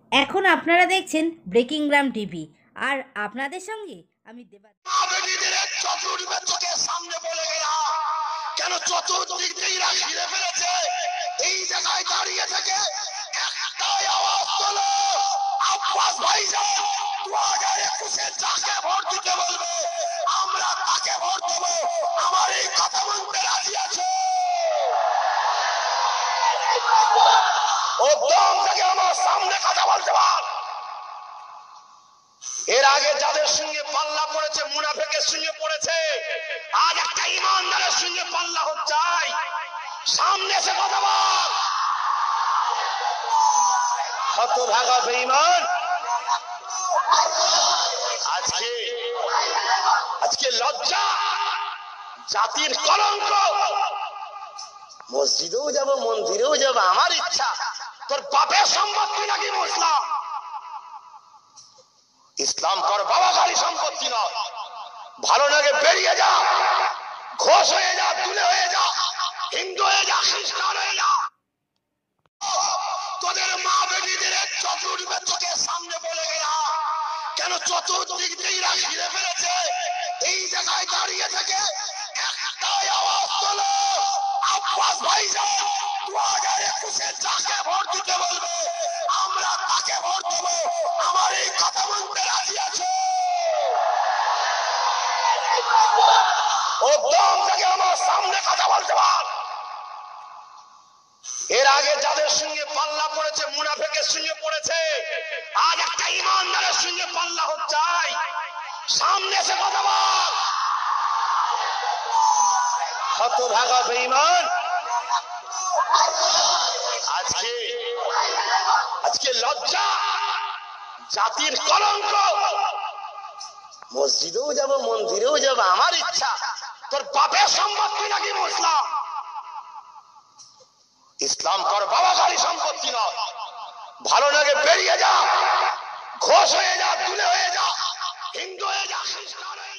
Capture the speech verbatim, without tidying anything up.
এখন আপনারা দেখছেন ব্রেকিং গ্রাম টিভি, আর আপনাদের সঙ্গে আমি দেবা। সামনে বলে গেলা কেন চতুর্দিক দিয়ে ঘিরে ফেলেছে, এই জায়গায় দাঁড়িয়ে থেকে একটাই আওয়াজ তোলো, আব্বাস ভাইজান দু হাজার একুশে যাকে ভোট দিতে বলবে আমরা তাকে ভোট দেবো। আমার এই কথা বলতে রাজি আছে? ও দম থেকে আমার সামনে কথা বলতে পার। এর আগে যাদের সঙ্গে পাল্লা পড়েছে মুনাফিকের সঙ্গে পড়েছে, আজ একটা ইমানদারের সঙ্গে পাল্লা হচ্ছে। সামনে এসে কথা বল। হতভাগা বেঈমান, আজকে আজকে লজ্জা, জাতির কলঙ্ক। মসজিদেও যাব, মন্দিরেও যাব, আমার ইচ্ছা। তোর বাপের সম্পত্তি নাকি মুসলাম? ইসলাম কর বাবা গাড়ি সম্পত্তি নয়। ভালো লাগে বেরিয়ে যা, ঘোষ হয়ে যা, তুলে হয়ে যা, হিন্দু হয়ে যা, খ্রিস্টান হয়ে যা। তোদের মা বেটিদের চতুর্বেদকে সামনে বলে গেলা কেন চতুর্দিক দিয়ে ঘিরে ফেলেছে, এই জায়গায় দাঁড়িয়ে থেকে একটাই আওয়াজ তোলো, আব্বাস ভাইজান দু হাজার একুশে যাকে ভোট দিতে বলবে আমরা তাকে ভোট দেবো। আমার এই কথা বলতে রাজি আছে? ও দম থেকে আমার সামনে কথা বলতে পার। এর আগে যাদের সঙ্গে পাল্লা পড়েছে মুনাফিকের সঙ্গে পড়েছে, আজ একটা ইমানদারের সঙ্গে পাল্লা হচ্ছে। সামনে এসে কথা বল। হতভাগা বেঈমান, আজকে আজকে লজ্জা, জাতির কলঙ্ক। মসজিদেও যাব, মন্দিরেও যাব, আমার ইচ্ছা। তোর বাপের সম্পত্তি নাকি মুসলাম? ইসলাম কর বাবা গাড়ি সম্পত্তি নয়। ভালো লাগে বেরিয়ে যা, ঘোষ হয়ে যা, তুলে হয়ে যা, হিন্দু হয়ে যা, খ্রিস্টান হয়ে যা।